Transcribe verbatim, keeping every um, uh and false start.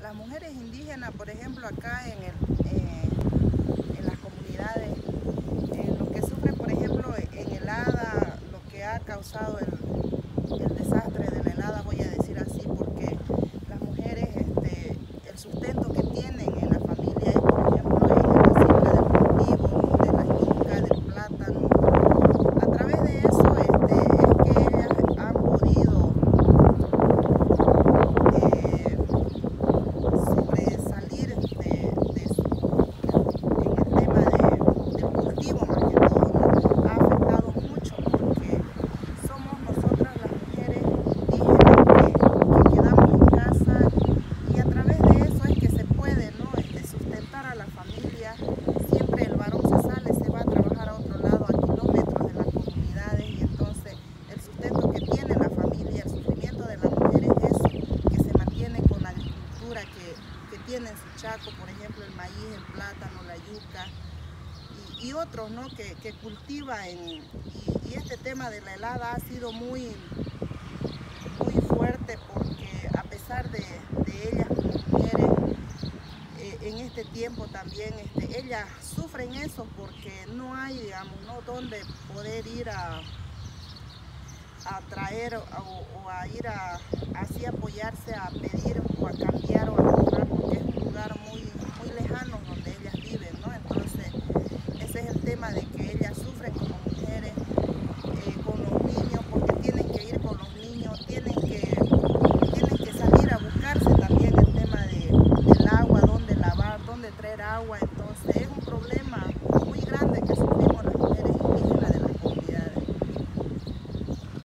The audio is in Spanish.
las mujeres indígenas, por ejemplo, acá en, el, eh, en las comunidades, eh, lo que sufren, por ejemplo, en helada, lo que ha causado el, el desastre de la helada, voy a decir así, porque las mujeres, este, el sustento que tienen en la familia es, por ejemplo, en la siembra del cultivo, de la yuca, del plátano. A través de eso este, es que ellas han podido eh, sobresalir de, de su, en el tema de, del cultivo, más que todo. Ha afectado mucho porque somos nosotras las mujeres indígenas que, que quedamos en casa, y a través de eso es que se puede, ¿no? este, sustentar a la familia. Siempre el varón se sale, se va a trabajar a otro lado, a kilómetros de las comunidades, y entonces el sustento que tiene la familia, el sufrimiento de la mujer es eso, que se mantiene con la agricultura que, que tiene en su chaco, por ejemplo el maíz, el plátano, la yuca y, y otros, ¿no? que, que cultiva en, y, y este tema de la helada ha sido muy, muy fuerte, porque a pesar de, de ellas como mujeres, eh, en este tiempo también este, ellas sufren eso porque no hay, digamos, ¿no? donde poder ir a a traer o, o a ir a así apoyarse a pedir o a cambiar o a comprar, porque es un lugar muy, muy lejano donde ellas viven, ¿no? Entonces ese es el tema de que ellas sufren como